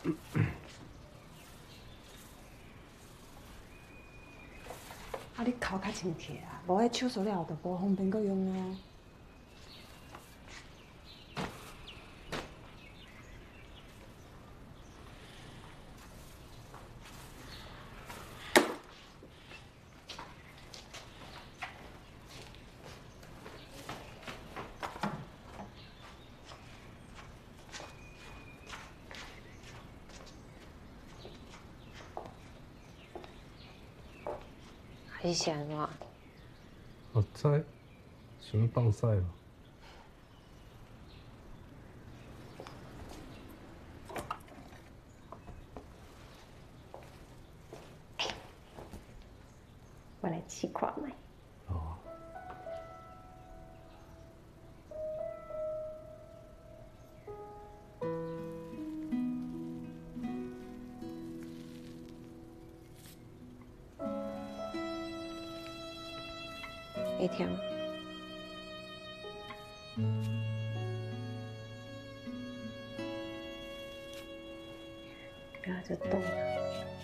啊，你头较清气啊，无迄手塑料就无方便搁用哦。 你是安怎？ 我知，想要放屎嘛。 我来试看卖。 哦。 会听？不要就动了。